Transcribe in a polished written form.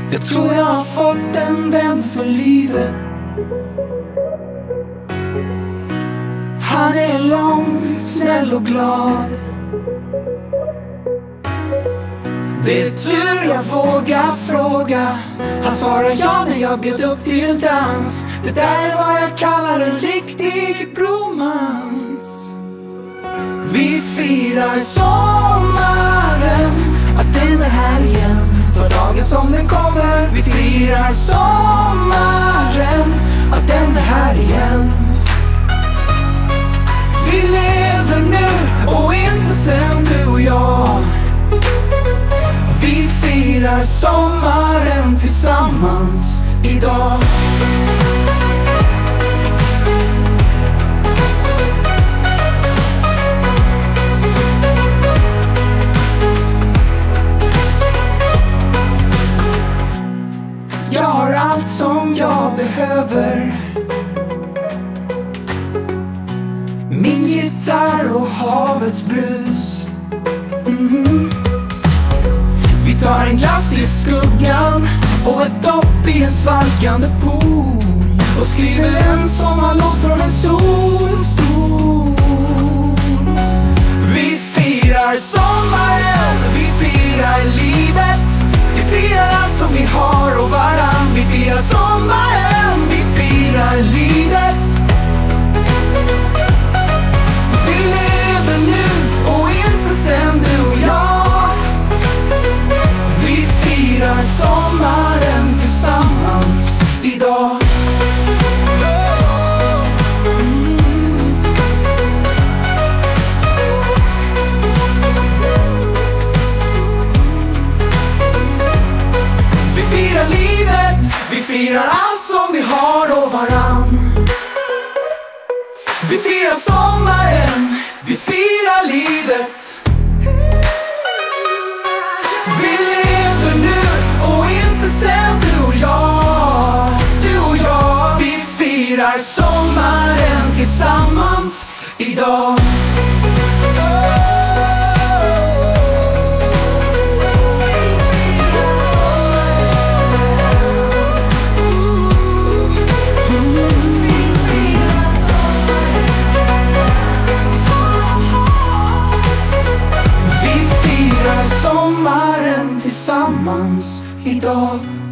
Jag tror jag har fått en vän för livet. Han är lång, snäll och glad. Det är tur jag vågar fråga. Han svarar ja när jag bjöd upp till dans. Det där är vad jag kallar en riktig bromans. Vi firar sommaren, att den är här igen. Tar dagen som den kommer. Vi firar sommaren, att den är här igen. Vi lever nu och inte sen, du och jag. Vi firar sommaren tillsammans idag. Jag har allt som jag behöver. Min gitarr och havets brus. Vi tar en glass i skuggan och ett dopp i en svalkande pool och skriver en sommarlåt från en solstol. Vi firar sommaren, vi firar livet. Vi firar allt som vi har och varann. Vi firar sommaren, vi firar livet. Vi lever nu och inte sen, du och jag. Vi firar sommaren tillsammans idag. Vi firar livet, vi firar allt som vi har och varann. Vi firar sommaren, vi firar livet. Vi lever nu och inte sen, du och jag. Du och jag, vi firar sommaren tillsammans idag. Sommaren tillsammans idag.